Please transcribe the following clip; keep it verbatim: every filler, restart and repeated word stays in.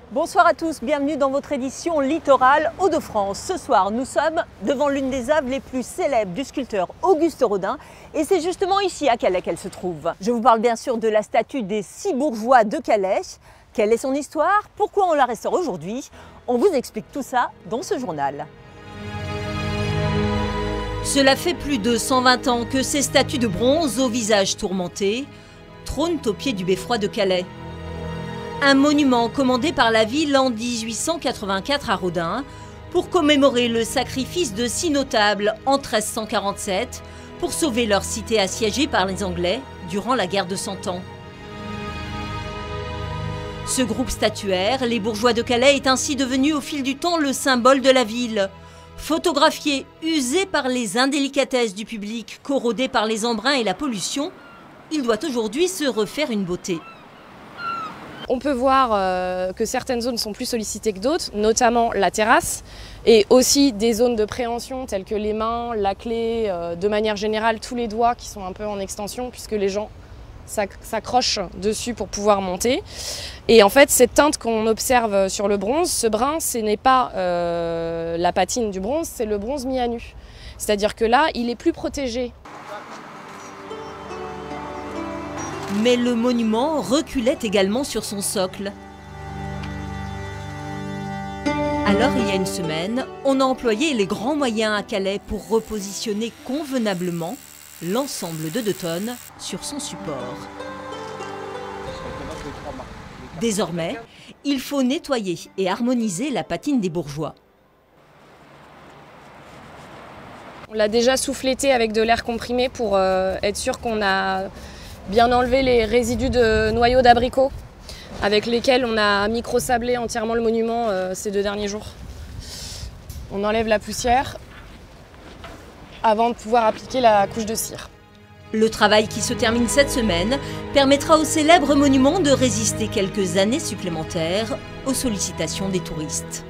Bonsoir à tous, bienvenue dans votre édition Littoral Hauts-de-France. Ce soir, nous sommes devant l'une des œuvres les plus célèbres du sculpteur Auguste Rodin et c'est justement ici à Calais qu'elle se trouve. Je vous parle bien sûr de la statue des six bourgeois de Calais. Quelle est son histoire? Pourquoi on la restaure aujourd'hui? On vous explique tout ça dans ce journal. Cela fait plus de cent vingt ans que ces statues de bronze au visage tourmenté trônent au pied du beffroi de Calais. Un monument commandé par la ville en mille huit cent quatre-vingt-quatre à Rodin pour commémorer le sacrifice de six notables en mille trois cent quarante-sept pour sauver leur cité assiégée par les Anglais durant la guerre de Cent Ans. Ce groupe statuaire, les bourgeois de Calais, est ainsi devenu au fil du temps le symbole de la ville. Photographié, usé par les indélicatesses du public, corrodé par les embruns et la pollution, il doit aujourd'hui se refaire une beauté. On peut voir euh, que certaines zones sont plus sollicitées que d'autres, notamment la terrasse, et aussi des zones de préhension telles que les mains, la clé, euh, de manière générale tous les doigts qui sont un peu en extension puisque les gens s'accrochent dessus pour pouvoir monter. Et en fait, cette teinte qu'on observe sur le bronze, ce brun, ce n'est pas euh, la patine du bronze, c'est le bronze mis à nu. C'est-à-dire que là, il est plus protégé. Mais le monument reculait également sur son socle. Alors, il y a une semaine, on a employé les grands moyens à Calais pour repositionner convenablement l'ensemble de deux tonnes sur son support. Désormais, il faut nettoyer et harmoniser la patine des bourgeois. On l'a déjà soufflété avec de l'air comprimé pour euh, être sûr qu'on a bien enlevé les résidus de noyaux d'abricots avec lesquels on a micro-sablé entièrement le monument euh, ces deux derniers jours. On enlève la poussière avant de pouvoir appliquer la couche de cire. Le travail qui se termine cette semaine permettra au célèbre monument de résister quelques années supplémentaires aux sollicitations des touristes.